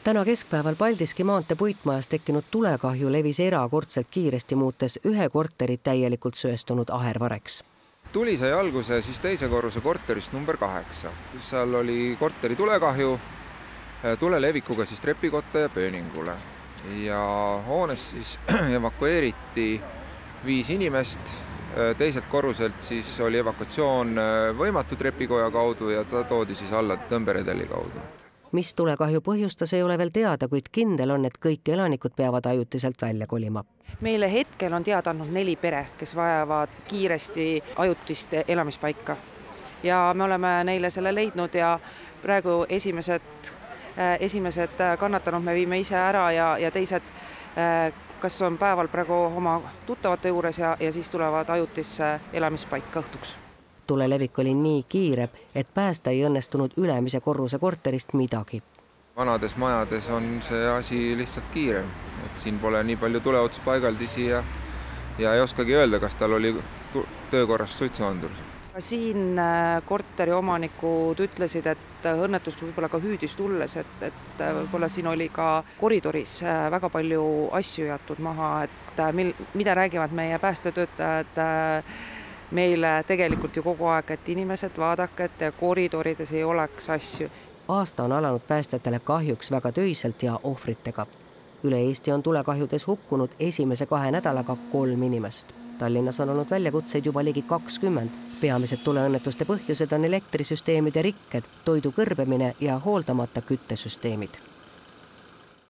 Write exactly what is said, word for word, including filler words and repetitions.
Täna keskpäeval Paldiski maantee puitmajas tekkinud tulekahju levis erakordselt kiiresti, muutes ühe korteri täielikult söestunud ahervareks. Tuli sai alguse siis teise korruse korterist number kaheksa. Seal oli korteri tulekahju, tule levikuga siis trepikotta ja pööningule. Ja hoones siis evakueeriti viis inimest. Teiselt korruselt siis oli evakuatsioon võimatu trepikoja kaudu ja ta toodi siis alla tõmberedeli kaudu. Mis tulekahju põhjustas, ei ole veel teada, kuid kindel on, et kõik elanikud peavad ajutiselt välja kolima. Meile hetkel on teada andnud neli pere, kes vajavad kiiresti ajutist elamispaika. Ja me oleme neile selle leidnud ja praegu esimesed, esimesed kannatanud me viime ise ära ja, ja teised, kas on päeval praegu oma tuttavate juures ja, ja siis tulevad ajutisse elamispaika õhtuks. Tule levik oli nii kiire, et päästa ei õnnestunud ülemise korruse korterist midagi. Vanades majades on see asi lihtsalt kiirem, et siin pole nii palju tuleotuspaigaldisi ja, ja ei oskagi öelda, kas tal oli töökorras suitsuandur. Siin korteri omanikud ütlesid, et õnnetust võib-olla ka hüüdis tulles, et, et võib-olla siin oli ka koridoris väga palju asju jätud maha, et mil, mida räägivad meie päästetöötajad meile tegelikult ju kogu aeg, et inimesed vaadake, et koridorides ei oleks asju. Aasta on alanud päästjatele kahjuks väga töiselt ja ohvritega. Üle Eesti on tulekahjudes hukkunud esimese kahe nädalaga kolm inimest. Tallinnas on olnud väljakutseid juba ligi kakskümmend. Peamised tuleõnnetuste põhjused on elektrisüsteemide rikked, toidu kõrbemine ja hooldamata küttesüsteemid.